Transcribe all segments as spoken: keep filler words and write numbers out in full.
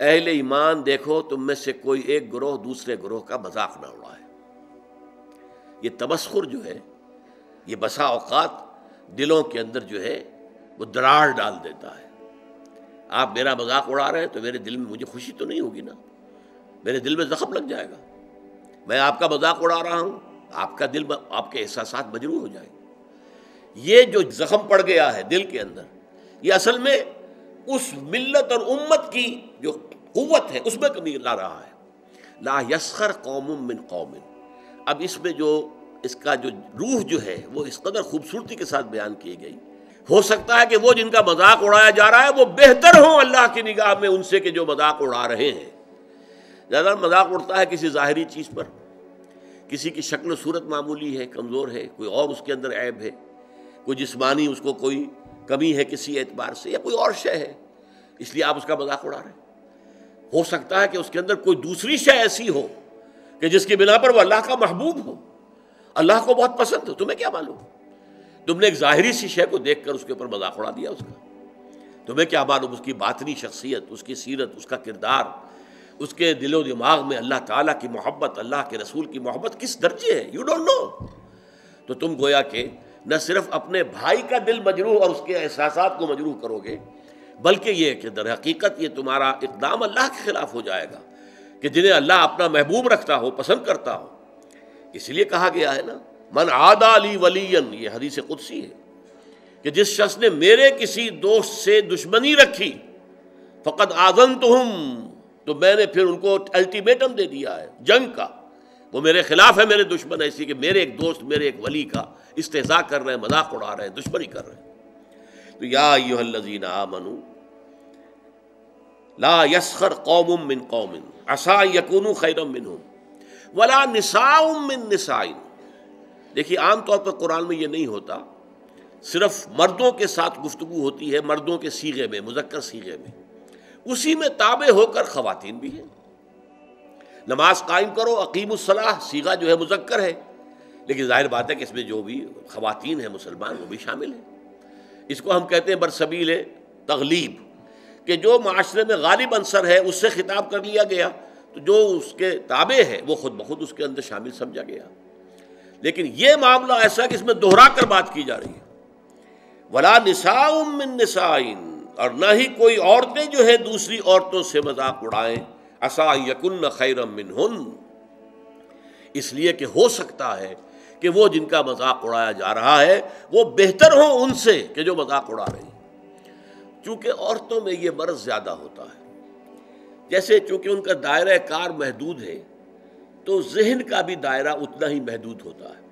اہل ایمان دیکھو تم میں سے کوئی ایک گروہ دوسرے گروہ کا مذاق نہ اڑائے۔ یہ تمسخر جو ہے یہ بسا اوقات دلوں کے اندر جو ہے وہ دراڑ ڈال دیتا ہے۔ آپ میرا مذاق اڑا رہے ہیں تو میرے دل میں مجھے خوشی تو نہیں ہوگی نا، میرے دل میں زخم لگ جائے گا۔ میں آپ کا مذاق اڑا رہا ہوں، آپ کا دل، آپ کے احساسات مجروح ہو جائیں گے۔ یہ جو زخم پڑ گیا ہے دل کے اندر، یہ اصل میں اس ملت اور امت کی جو قوت ہے اس میں کمی لا رہا ہے۔ لا یسخر قوم من قوم، اب اس میں جو اس کا جو روح جو ہے وہ اس قدر خوبصورتی کے ساتھ بیان کی گئی۔ ہو سکتا ہے کہ وہ جن کا مذاق اڑایا جا رہا ہے وہ بہتر ہوں اللہ کی نگاہ میں ان سے کہ جو مذاق اڑا رہے ہیں۔ زیادہ مذاق اڑتا ہے کسی ظاہری چیز پر، کسی کی شکل و صورت معمولی ہے، کمزور ہے، کوئی اور اس کے اندر عیب ہے، کوئی جسمانی اس کو کوئی کمی ہے کسی اعتبار سے، یا کوئی اور شے ہے، اس لیے آپ اس کا مذاق اڑا رہے ہیں۔ ہو سکتا ہے کہ اس کے اندر کوئی دوسری شے ایسی ہو کہ جس کی بنا پر وہ اللہ کا محبوب ہو، اللہ کو بہت پسند ہو، تمہیں کیا معلوم؟ تم نے ایک ظاہری سی شے کو دیکھ کر اس کے اوپر مذاق اڑا دیا اس کا، تمہیں کیا معلوم اس کی باطنی شخصیت، اس کی سیرت، اس کا کردار، اس کے دل و دماغ میں اللہ تعالیٰ کی محبت، اللہ کے رسول کی محبت کس درجے ہے، یو ڈونٹ نو۔ تو تم گویا کہ نہ صرف اپنے بھائی کا دل مجروح اور اس کے احساسات کو مجروح کرو گے، بلکہ یہ کہ در حقیقت یہ تمہارا اقدام اللہ کے خلاف ہو جائے گا کہ جنہیں اللہ اپنا محبوب رکھتا ہو، پسند کرتا ہو۔ اس لیے کہا گیا ہے نا، من عادی لی ولیا، یہ حدیث قدسی ہے کہ جس شخص نے میرے کسی دوست سے دشمنی رکھی فقد آذنتہم، تو میں نے پھر ان کو الٹیمیٹم دے دیا ہے جنگ کا، وہ میرے خلاف ہے، میرے دشمن ہے، اسی کہ میرے ایک دوست، میرے ایک ولی کا استہزاء کر رہے ہیں، مذاق اڑا رہے ہیں، دشمنی کر رہے ہیں۔ تو یا ایھا الذین آمنوا لا یسخر قوم من قوم عسى ان یکونوا خیرا منهم ولا نساء من نساء۔ دیکھیے عام طور پر قرآن میں یہ نہیں ہوتا، صرف مردوں کے ساتھ گفتگو ہوتی ہے، مردوں کے صیغے میں، مذکر صیغے میں، اسی میں تابع ہو کر خواتین بھی ہیں۔ نماز قائم کرو، اقیم الصلاح، صیغہ جو ہے مذکر ہے، لیکن ظاہر بات ہے کہ اس میں جو بھی خواتین ہیں مسلمان وہ بھی شامل ہیں۔ اس کو ہم کہتے ہیں برسبیل تغلیب، کہ جو معاشرے میں غالب عنصر ہے اس سے خطاب کر لیا گیا، تو جو اس کے تابع ہے وہ خود بخود اس کے اندر شامل سمجھا گیا۔ لیکن یہ معاملہ ایسا کہ اس میں دوہرا کر بات کی جا رہی ہے، ولا نساء من نساء، اور نہ ہی کوئی عورتیں جو ہے دوسری عورتوں سے مذاق اڑائیں، عسى ان یکن خیرا منہن، اس لیے کہ ہو سکتا ہے کہ وہ جن کا مذاق اڑایا جا رہا ہے وہ بہتر ہوں ان سے کہ جو مذاق اڑا رہے ہیں۔ چونکہ عورتوں میں یہ مرض زیادہ ہوتا ہے، جیسے چونکہ ان کا دائرہ کار محدود ہے تو ذہن کا بھی دائرہ اتنا ہی محدود ہوتا ہے۔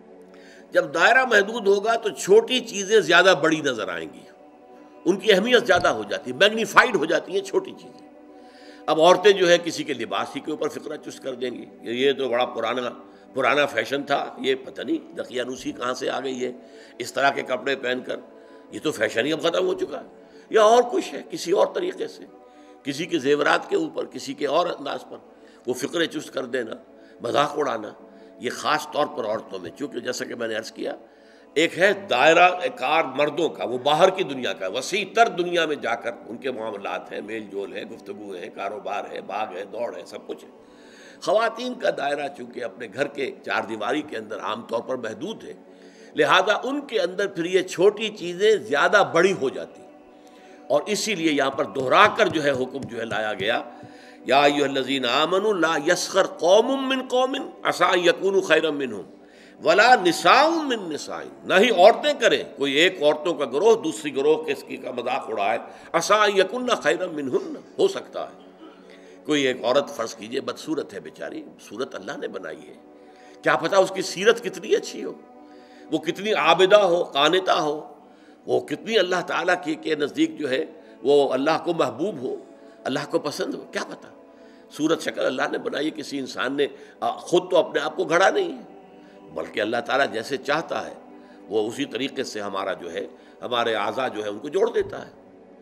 جب دائرہ محدود ہوگا تو چھوٹی چیزیں زیادہ بڑی نظر آئیں گی، ان کی اہمیت زیادہ ہو جاتی ہے، میگنیفائڈ ہو جاتی ہیں چھوٹی چیزیں۔ اب عورتیں جو ہے کسی کے لباس ہی کے اوپر فقرہ چست کر دیں گی، یہ تو بڑا پرانا پرانا فیشن تھا، یہ پتہ نہیں دقیانوسی کہاں سے آ گئی ہے، اس طرح کے کپڑے پہن کر، یہ تو فیشن ہی اب ختم ہو چکا ہے، یا اور کچھ ہے کسی اور طریقے سے، کسی کے زیورات کے اوپر، کسی کے اور انداز پر وہ فقرے چست کر دینا، مذاق اڑانا، یہ خاص طور پر عورتوں میں، چونکہ جیسا کہ میں نے عرض کیا، ایک ہے دائرہ کار مردوں کا، وہ باہر کی دنیا کا، وسیع تر دنیا میں جا کر ان کے معاملات ہیں، میل جول ہے، گفتگو ہے، کاروبار ہے، باغ ہے، دوڑ ہے، سب کچھ ہے۔ خواتین کا دائرہ چونکہ اپنے گھر کے چار دیواری کے اندر عام طور پر محدود ہے، لہذا ان کے اندر پھر یہ چھوٹی چیزیں زیادہ بڑی ہو جاتی، اور اسی لیے یہاں پر دہرا کر جو ہے حکم جو ہے لایا گیا، یا ایھا الذین آمنوا لا یسخر قوم من قوم عسى ان یکونوا خیرا منہم ولا نساء من نساء، نہ ہی عورتیں کریں، کوئی ایک عورتوں کا گروہ دوسری گروہ کے اس کی کا مذاق اڑائے، عسى ان یکن خیرا منہن، ہو سکتا ہے کوئی ایک عورت فرض کیجئے بدصورت ہے بیچاری، صورت اللہ نے بنائی ہے، کیا پتہ اس کی سیرت کتنی اچھی ہو، وہ کتنی عابدہ ہو، قانتہ ہو، وہ کتنی اللہ تعالیٰ کی کے نزدیک جو ہے وہ اللہ کو محبوب ہو، اللہ کو پسند ہو، کیا پتہ، صورت شکل اللہ نے بنائی ہے، کسی انسان نے خود تو اپنے آپ کو گھڑا نہیں ہے، بلکہ اللہ تعالیٰ جیسے چاہتا ہے وہ اسی طریقے سے ہمارا جو ہے ہمارے اعضاء جو ہے ان کو جوڑ دیتا ہے۔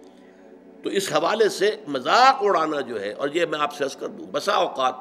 تو اس حوالے سے مذاق اڑانا جو ہے، اور یہ میں آپ سے عرض کر دوں، بسا اوقات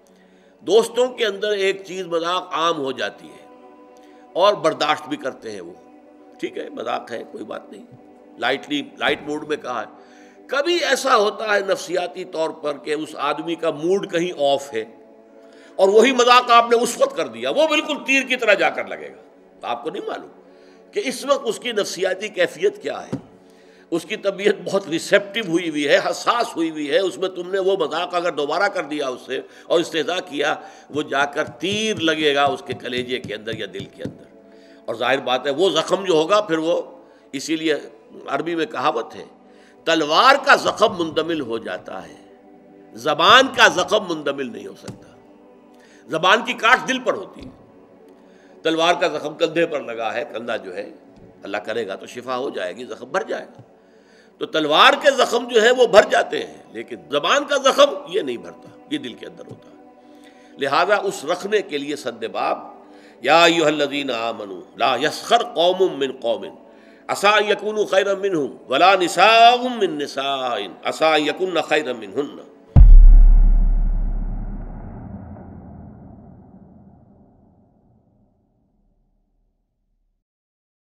دوستوں کے اندر ایک چیز مذاق عام ہو جاتی ہے اور برداشت بھی کرتے ہیں، وہ ٹھیک ہے مذاق ہے کوئی بات نہیں، لائٹلی لائٹ موڈ میں کہا ہے، کبھی ایسا ہوتا ہے نفسیاتی طور پر کہ اس آدمی کا موڈ کہیں آف ہے اور وہی مذاق آپ نے اس وقت کر دیا، وہ بالکل تیر کی طرح جا کر لگے گا، تو آپ کو نہیں معلوم کہ اس وقت اس کی نفسیاتی کیفیت کیا ہے، اس کی طبیعت بہت ریسیپٹیو ہوئی ہوئی ہے، حساس ہوئی ہوئی ہے، اس میں تم نے وہ مذاق اگر دوبارہ کر دیا اس سے اور استہزاء کیا، وہ جا کر تیر لگے گا اس کے کلیجے کے اندر یا دل کے اندر، اور ظاہر بات ہے وہ زخم جو ہوگا پھر وہ، اسی لیے عربی میں کہاوت ہے تلوار کا زخم مندمل ہو جاتا ہے، زبان کا زخم مندمل نہیں ہو سکتا۔ زبان کی کاٹ دل پر ہوتی ہے، تلوار کا زخم کندھے پر لگا ہے، کندھا جو ہے اللہ کرے گا تو شفا ہو جائے گی، زخم بھر جائے گا، تو تلوار کے زخم جو ہے وہ بھر جاتے ہیں، لیکن زبان کا زخم یہ نہیں بھرتا، یہ دل کے اندر ہوتا ہے۔ لہذا اس رکھنے کے لیے سد باب یا ایھا الذین آمنوا لا یسخر قوم من قوم عسى ان یکونوا خیرا منہم ولا نساء من نساء عسى ان یکن خیرا منہن،